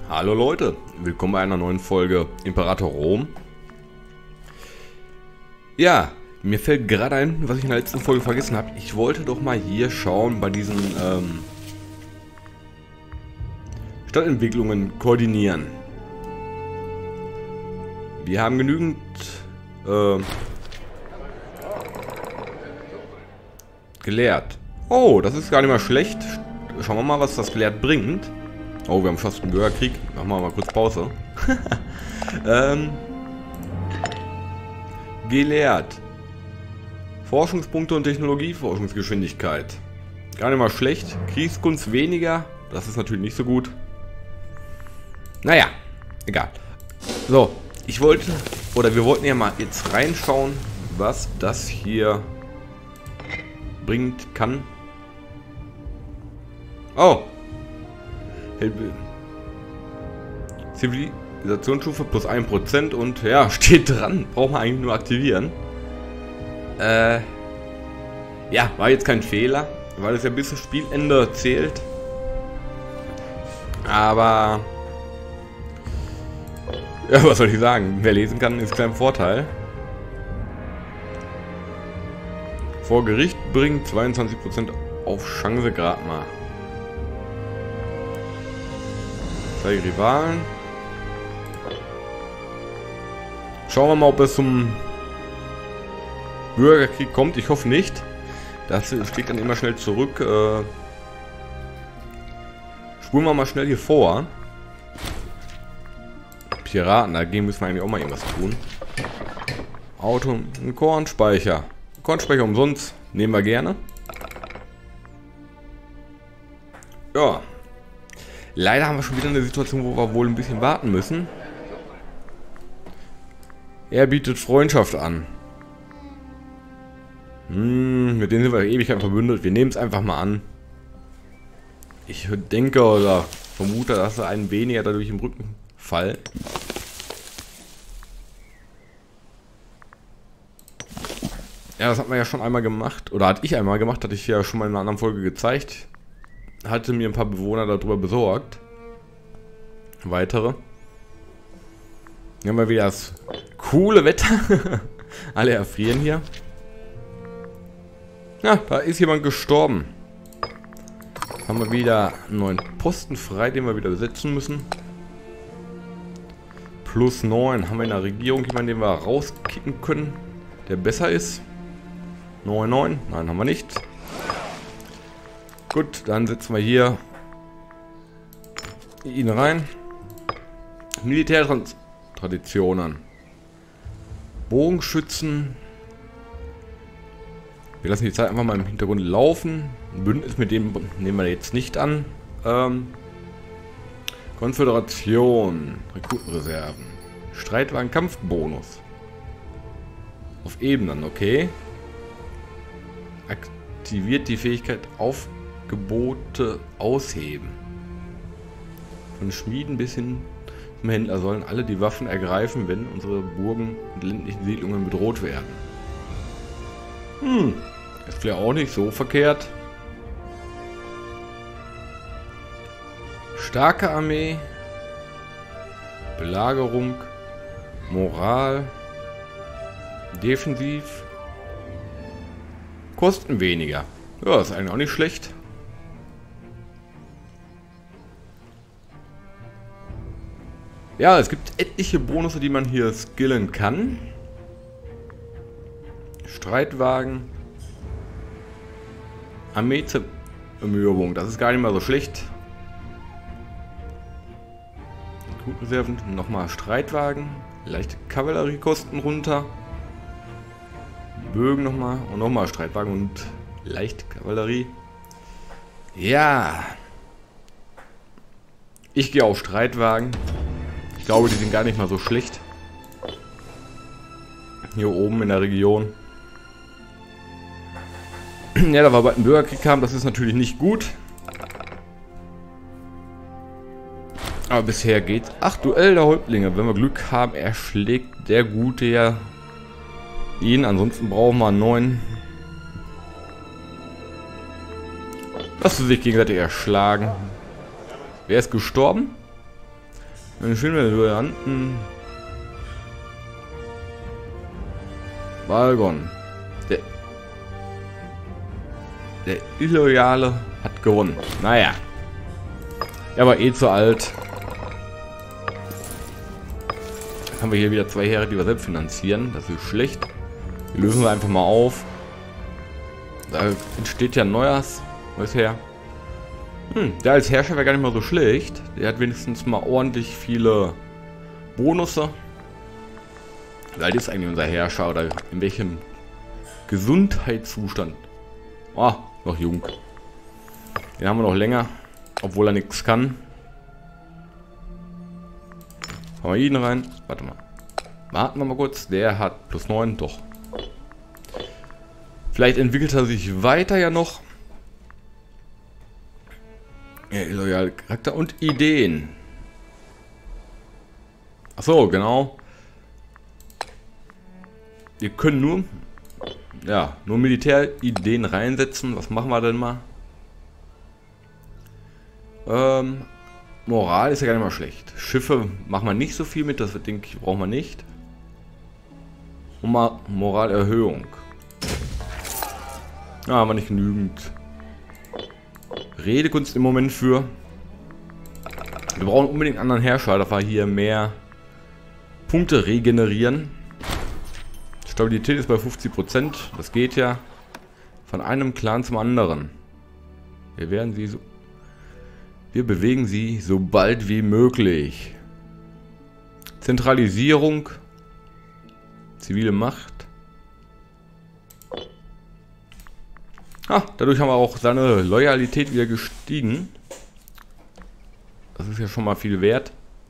Hallo Leute, willkommen bei einer neuen Folge Imperator Rom. Ja, mir fällt gerade ein, was ich in der letzten Folge vergessen habe. Ich wollte doch mal hier schauen bei diesen Stadtentwicklungen koordinieren. Wir haben genügend gelehrt. Oh, das ist gar nicht mal schlecht. Schauen wir mal, was das gelehrt bringt. Oh, wir haben fast einen Bürgerkrieg. Machen wir mal kurz Pause. Gelehrt. Forschungspunkte und Technologieforschungsgeschwindigkeit. Gar nicht mal schlecht. Kriegskunst weniger. Das ist natürlich nicht so gut. Naja, egal. So, ich wollte, oder wir wollten ja mal jetzt reinschauen, was das hier bringt, kann. Oh. Zivilisationsstufe plus 1% und ja, steht dran. Braucht man eigentlich nur aktivieren. Ja, war jetzt kein Fehler, weil es ja bis zum Spielende zählt. Aber ja, was soll ich sagen? Wer lesen kann, ist kein Vorteil. Vor Gericht bringt 22% auf Chance gerade mal. Zwei Rivalen. Schauen wir mal, ob es zum Bürgerkrieg kommt. Ich hoffe nicht. Das steht dann immer schnell zurück. Spulen wir mal schnell hier vor. Piraten, dagegen müssen wir eigentlich auch mal irgendwas tun. Auto, ein Kornspeicher. Kornspeicher umsonst. Nehmen wir gerne. Ja. Leider haben wir schon wieder eine Situation, wo wir wohl ein bisschen warten müssen. Er bietet Freundschaft an. Mit denen sind wir Ewigkeit verbündet. Wir nehmen es einfach mal an. Ich denke oder vermute, dass er einen weniger dadurch im Rücken fallen. Ja, das hat man ja schon einmal gemacht. Oder hatte ich einmal gemacht, hatte ich ja schon mal in einer anderen Folge gezeigt. Hatte mir ein paar Bewohner darüber besorgt. Weitere. Hier haben wir wieder das coole Wetter. Alle erfrieren hier. Ja, da ist jemand gestorben. Haben wir wieder einen neuen Posten frei, den wir wieder besetzen müssen. Plus 9 haben wir in der Regierung jemanden, den wir rauskicken können, der besser ist. 9. Nein, haben wir nicht. Gut, dann setzen wir hier ihn rein. Militärtraditionen. Bogenschützen. Wir lassen die Zeit einfach mal im Hintergrund laufen. Ein Bündnis mit dem nehmen wir jetzt nicht an. Konföderation. Rekrutenreserven. Streitwagen Kampfbonus. Auf Ebenen, okay. Aktiviert die Fähigkeit Aufgebote ausheben. Von Schmieden bis hin zum Händler sollen alle die Waffen ergreifen, wenn unsere Burgen und ländlichen Siedlungen bedroht werden. Ist vielleicht auch nicht so verkehrt. Starke Armee. Belagerung. Moral. Defensiv. Kosten weniger. Ja, ist eigentlich auch nicht schlecht. Ja, es gibt etliche Bonusse, die man hier skillen kann. Streitwagen. Armeeermüdung, das ist gar nicht mal so schlecht. Reserven, nochmal Streitwagen. Leichte Kavalleriekosten runter. Bögen nochmal und nochmal Streitwagen und leichte Kavallerie. Ja. Ich gehe auf Streitwagen. Ich glaube, die sind gar nicht mal so schlecht. Hier oben in der Region. Ja, da wir bald einen Bürgerkrieg haben, das ist natürlich nicht gut. Aber bisher geht's. Ach, Duell der Häuptlinge. Wenn wir Glück haben, erschlägt der Gute ja ihn. Ansonsten brauchen wir einen neuen. Lass sie sich gegenseitig erschlagen. Wer ist gestorben? Eine schöne Duellanten. Balgon. Der Illoyale hat gewonnen. Naja. Er war eh zu alt. Dann haben wir hier wieder 2 Heere, die wir selbst finanzieren. Das ist schlecht. Die lösen wir einfach mal auf. Da entsteht ja ein neues Heer. Der als Herrscher wäre gar nicht mal so schlecht. Der hat wenigstens mal ordentlich viele Bonusse. Wie alt ist eigentlich unser Herrscher oder in welchem Gesundheitszustand? Oh, noch jung. Den haben wir noch länger, obwohl er nichts kann. Haben wir ihn rein? Warte mal. Warten wir mal kurz. Der hat +9, doch. Vielleicht entwickelt er sich weiter ja noch. Ja, loyale Charakter und Ideen. Achso, genau. Wir können nur Militärideen reinsetzen. Was machen wir denn mal? Moral ist ja gar nicht mal schlecht. Schiffe machen wir nicht so viel mit, das denke ich, brauchen wir nicht. Und mal Moralerhöhung. Ja, haben wir nicht genügend Redekunst im Moment für. Wir brauchen unbedingt einen anderen Herrscher, dass wir hier mehr Punkte regenerieren. Stabilität ist bei 50%. Das geht ja von einem Clan zum anderen. Wir bewegen sie so bald wie möglich. Zentralisierung. Zivile Macht. Dadurch haben wir auch seine Loyalität wieder gestiegen. Das ist ja schon mal viel wert.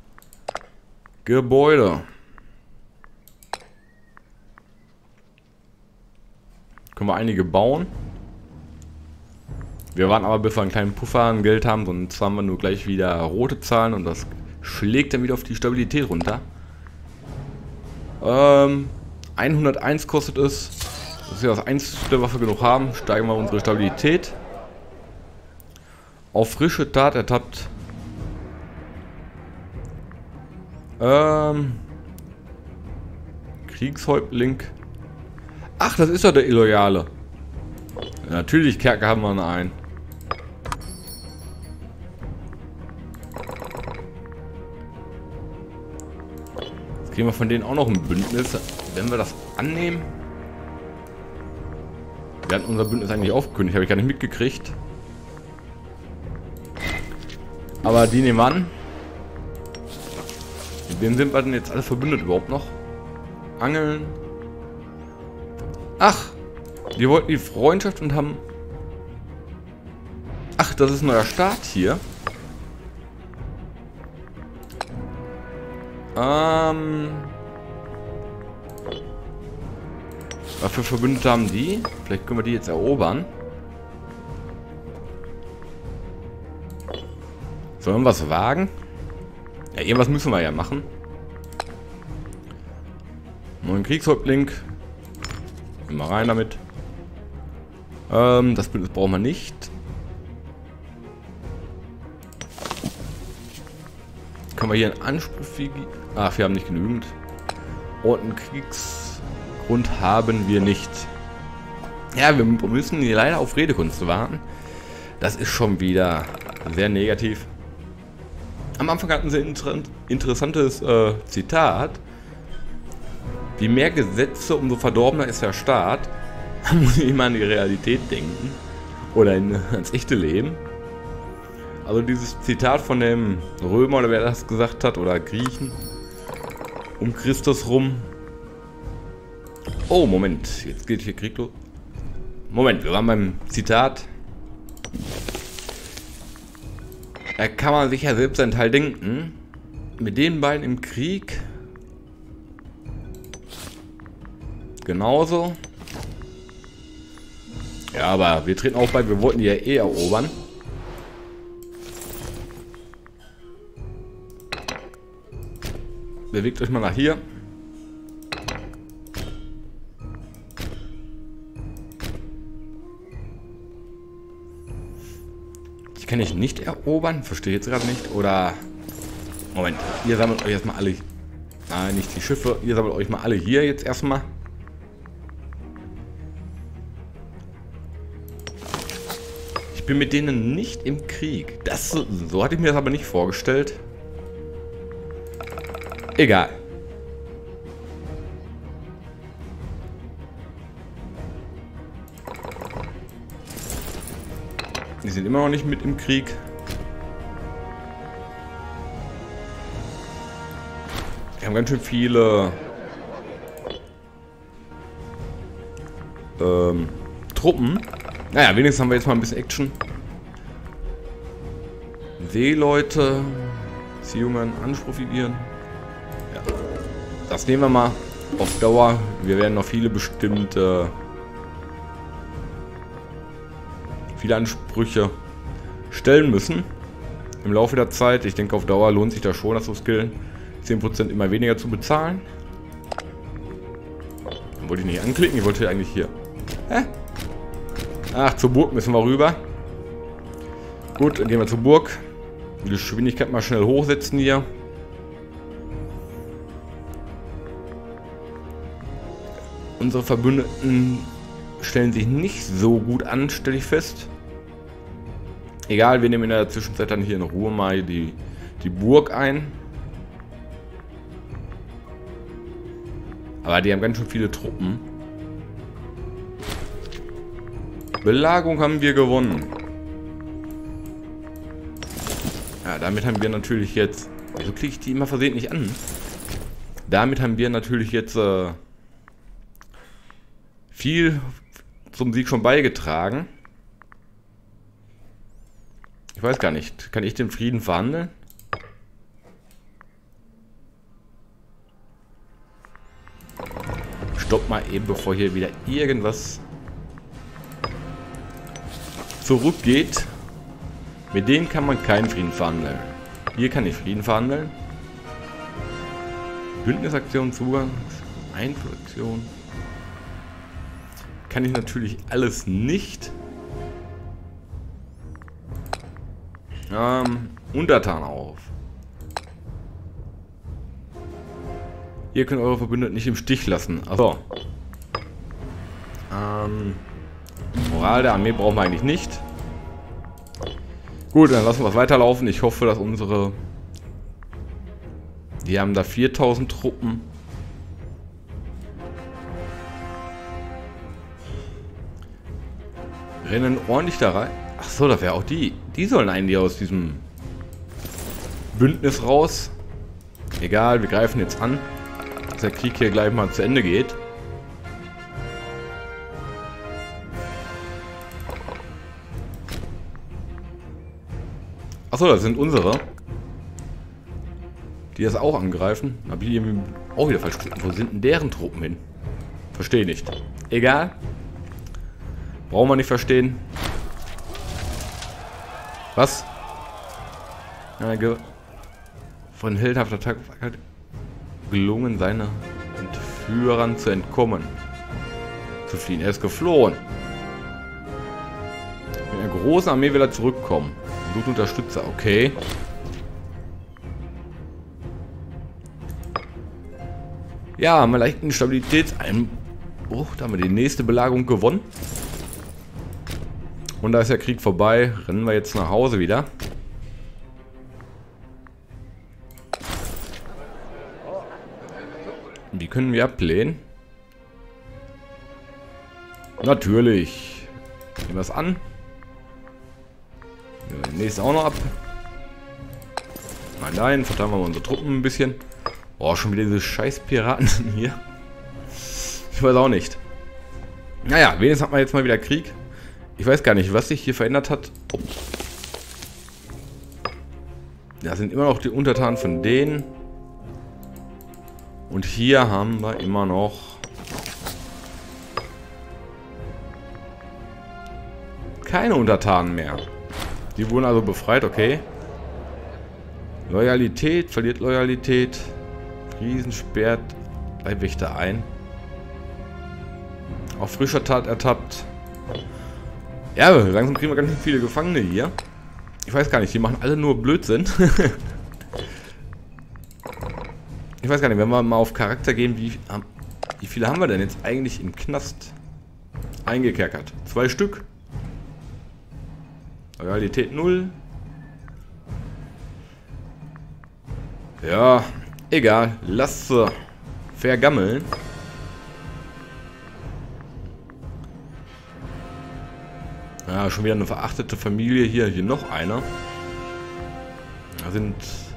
Gebäude. Können wir einige bauen. Wir warten aber, bis wir einen kleinen Puffer an Geld haben, sonst haben wir nur gleich wieder rote Zahlen und das schlägt dann wieder auf die Stabilität runter. 101 kostet es. Das ist ja das einzige, was wir genug haben. Steigen wir unsere Stabilität. Auf frische Tat ertappt. Kriegshäuptling. Ach, das ist doch der Illoyale. Ja, natürlich, Kerker haben wir noch einen. Jetzt kriegen wir von denen auch noch ein Bündnis. Wenn wir das annehmen. Wir hatten unser Bündnis eigentlich aufgekündigt, habe ich gar nicht mitgekriegt. Aber die nehmen wir an. Mit wem sind wir denn jetzt alle verbündet überhaupt noch? Angeln. Ach, die wollten die Freundschaft und haben... Ach, das ist ein neuer Staat hier. Was für Verbündete haben die? Vielleicht können wir die jetzt erobern. Sollen wir was wagen? Ja, irgendwas müssen wir ja machen. Neuen Kriegshäuptling. Mal rein damit. Das Bündnis brauchen wir nicht. Können wir hier einen Anspruch... Ach, wir haben nicht genügend. Und einen Kriegsgrund haben wir nicht. Ja, wir müssen hier leider auf Redekunst warten. Das ist schon wieder sehr negativ. Am Anfang hatten sie ein interessantes Zitat. Je mehr Gesetze, umso verdorbener ist der Staat. Da muss ich immer an die Realität denken. Oder ans echte Leben. Also dieses Zitat von dem Römer, oder wer das gesagt hat, oder Griechen. Um Christus rum. Oh, Moment. Jetzt geht hier Krieg los. Moment, wir waren beim Zitat. Da kann man sich ja selbst einen Teil denken. Mit den beiden im Krieg... Genauso. Ja, aber wir treten auch bei, wir wollten die ja eh erobern. Bewegt euch mal nach hier. Ich kann ich nicht erobern, verstehe jetzt gerade nicht. Oder Moment, ihr sammelt euch erstmal alle. Nein, nicht die Schiffe. Ihr sammelt euch mal alle hier jetzt erstmal. Ich bin mit denen nicht im Krieg. So hatte ich mir das aber nicht vorgestellt. Egal. Die sind immer noch nicht mit im Krieg. Wir haben ganz schön viele Truppen. Naja, wenigstens haben wir jetzt mal ein bisschen Action. Seeleute, Beziehungen, Anspruchieren. Ja. Das nehmen wir mal auf Dauer. Wir werden noch viele viele Ansprüche stellen müssen im Laufe der Zeit. Ich denke, auf Dauer lohnt sich das schon, das zu skillen. 10% immer weniger zu bezahlen. Dann wollte ich nicht anklicken, ich wollte eigentlich hier. Hä? Ach, zur Burg müssen wir rüber. Gut, dann gehen wir zur Burg. Die Geschwindigkeit mal schnell hochsetzen hier. Unsere Verbündeten stellen sich nicht so gut an, stelle ich fest. Egal, wir nehmen in der Zwischenzeit dann hier in Ruhe mal die Burg ein. Aber die haben ganz schön viele Truppen. Belagerung haben wir gewonnen. Ja, damit haben wir natürlich jetzt... Wieso klicke ich die immer versehentlich an? Damit haben wir natürlich jetzt viel zum Sieg schon beigetragen. Ich weiß gar nicht. Kann ich den Frieden verhandeln? Stopp mal eben, bevor hier wieder irgendwas zurückgeht. Mit denen kann man keinen Frieden verhandeln. Hier kann ich Frieden verhandeln. Bündnisaktion, Zugang, Einflussaktion. Kann ich natürlich alles nicht. Untertan auf. Ihr könnt eure Verbündeten nicht im Stich lassen. Achso. Moral der Armee brauchen wir eigentlich nicht. Gut, dann lassen wir es weiterlaufen. Ich hoffe, dass unsere... Die haben da 4000 Truppen. Rennen ordentlich da rein. Achso, das wäre auch die. Die sollen eigentlich aus diesem Bündnis raus. Egal, wir greifen jetzt an, dass der Krieg hier gleich mal zu Ende geht. Achso, das sind unsere. Die das auch angreifen. Da bin ich irgendwie auch wieder falsch. Wo sind denn deren Truppen hin? Verstehe nicht. Egal. Brauchen wir nicht verstehen. Was? Von heldenhafter Tapferkeit gelungen, seine Entführern zu entkommen. Zu fliehen. Er ist geflohen. Mit einer großen Armee will er zurückkommen. Sucht Unterstützer. Okay. Ja, haben wir leicht einen Stabilitätseinbruch. Da haben wir die nächste Belagerung gewonnen. Und da ist der Krieg vorbei. Rennen wir jetzt nach Hause wieder. Wie können wir ablehnen? Natürlich. Nehmen wir es an. Nächstes auch noch ab. Nein, nein, verteilen wir mal unsere Truppen ein bisschen. Oh, schon wieder diese scheiß Piraten hier. Ich weiß auch nicht. Naja, wenigstens hat man jetzt mal wieder Krieg. Ich weiß gar nicht, was sich hier verändert hat. Oh. Da sind immer noch die Untertanen von denen. Und hier haben wir immer noch keine Untertanen mehr. Die wurden also befreit, okay. Loyalität, verliert Loyalität. Friesen sperrt Leibwächter ein. Auf frischer Tat ertappt. Ja, langsam kriegen wir ganz schön viele Gefangene hier. Ich weiß gar nicht, die machen alle nur Blödsinn. Ich weiß gar nicht, wenn wir mal auf Charakter gehen, wie viele haben wir denn jetzt eigentlich im Knast eingekerkert? 2 Stück. Realität 0. Ja, egal. Lass sie vergammeln. Ja, schon wieder eine verachtete Familie hier. Hier noch einer. Da sind...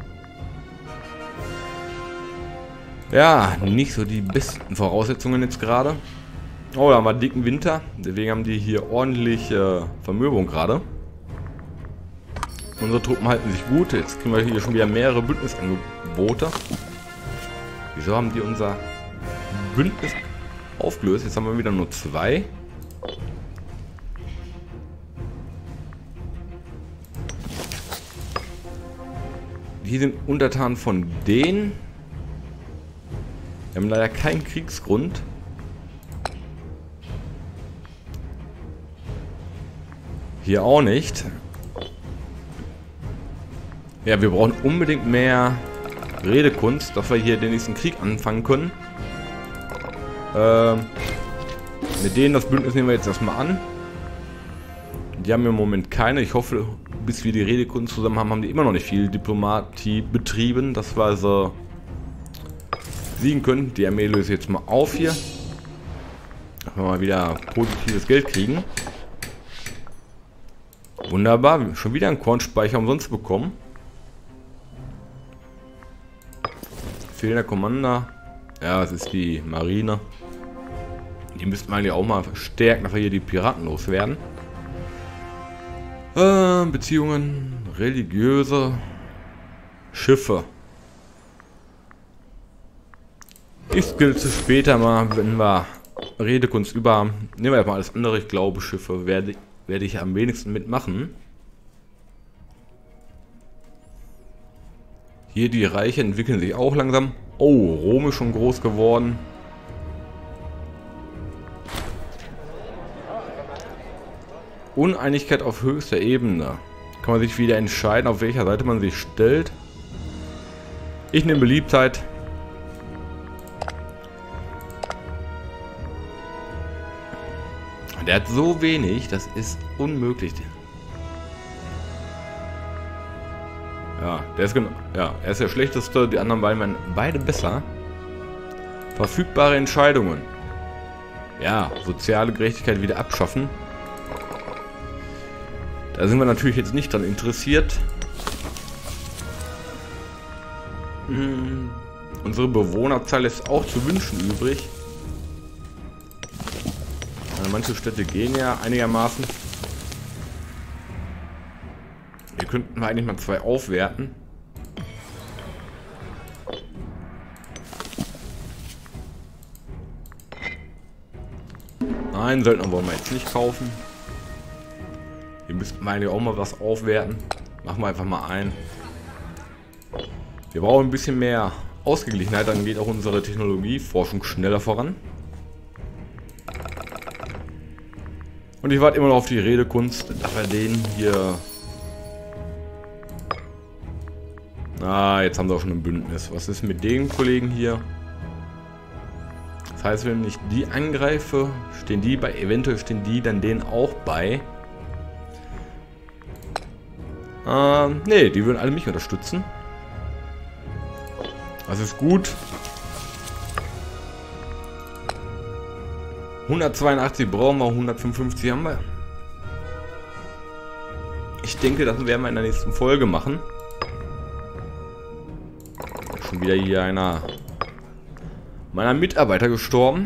ja, nicht so die besten Voraussetzungen jetzt gerade. Oh, da haben wir dicken Winter. Deswegen haben die hier ordentlich Vermöbung gerade. Unsere Truppen halten sich gut. Jetzt kriegen wir hier schon wieder mehrere Bündnisangebote. Wieso haben die unser Bündnis aufgelöst? Jetzt haben wir wieder nur 2. Die sind untertan von denen. Wir haben leider keinen Kriegsgrund. Hier auch nicht. Ja, wir brauchen unbedingt mehr Redekunst, dass wir hier den nächsten Krieg anfangen können. Mit denen das Bündnis nehmen wir jetzt erstmal an. Die haben im Moment keine. Ich hoffe, bis wir die Redekunst zusammen haben, haben die immer noch nicht viel Diplomatie betrieben, dass wir sie siegen können. Die Armee löse jetzt mal auf hier. Dass wir mal wieder positives Geld kriegen. Wunderbar. Schon wieder einen Kornspeicher umsonst bekommen. Fehlender Commander. Ja, das ist die Marine. Die müssten wir eigentlich auch mal verstärken, dass wir hier die Piraten loswerden. Beziehungen, religiöse Schiffe. Ich skillze später mal, wenn wir Redekunst über haben. Nehmen wir erstmal alles andere. Ich glaube, Schiffe werde ich am wenigsten mitmachen. Hier die Reiche entwickeln sich auch langsam. Oh, Rom ist schon groß geworden. Uneinigkeit auf höchster Ebene. Kann man sich wieder entscheiden, auf welcher Seite man sich stellt. Ich nehme Beliebtheit. Der hat so wenig, das ist unmöglich. Ja, der ist ja, er ist der schlechteste, die anderen beiden werden beide besser. Verfügbare Entscheidungen. Ja, soziale Gerechtigkeit wieder abschaffen. Da sind wir natürlich jetzt nicht dran interessiert. Unsere Bewohnerzahl lässt auch zu wünschen übrig. Manche Städte gehen ja einigermaßen. Hier könnten wir eigentlich mal 2 aufwerten. Nein, Söldner wollen wir jetzt nicht kaufen. Hier müssten wir eigentlich auch mal was aufwerten. Machen wir einfach mal ein. Wir brauchen ein bisschen mehr Ausgeglichenheit, dann geht auch unsere Technologieforschung schneller voran. Und ich warte immer noch auf die Redekunst, dass wir den hier... Ah, jetzt haben sie auch schon ein Bündnis. Was ist mit den Kollegen hier? Das heißt, wenn ich die angreife, stehen die bei, eventuell stehen die dann denen auch bei. Ne, die würden alle mich unterstützen. Das ist gut. 182 brauchen wir, 155 haben wir. Ich denke, das werden wir in der nächsten Folge machen. Schon wieder hier einer meiner Mitarbeiter gestorben.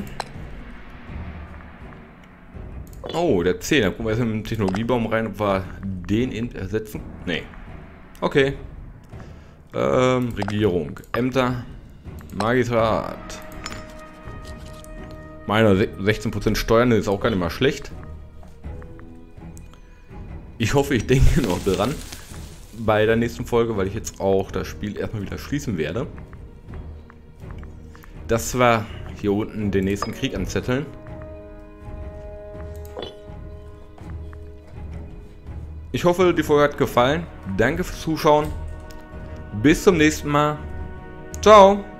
Oh, der 10. Da gucken wir jetzt mit dem Technologiebaum rein, ob wir den ersetzen. Nee. Okay. Regierung. Ämter. Magistrat. Meine 16% Steuern ist auch gar nicht mal schlecht. Ich hoffe, ich denke noch dran bei der nächsten Folge, weil ich jetzt auch das Spiel erstmal wieder schließen werde. Dass wir hier unten den nächsten Krieg anzetteln. Ich hoffe, die Folge hat gefallen. Danke fürs Zuschauen. Bis zum nächsten Mal. Ciao.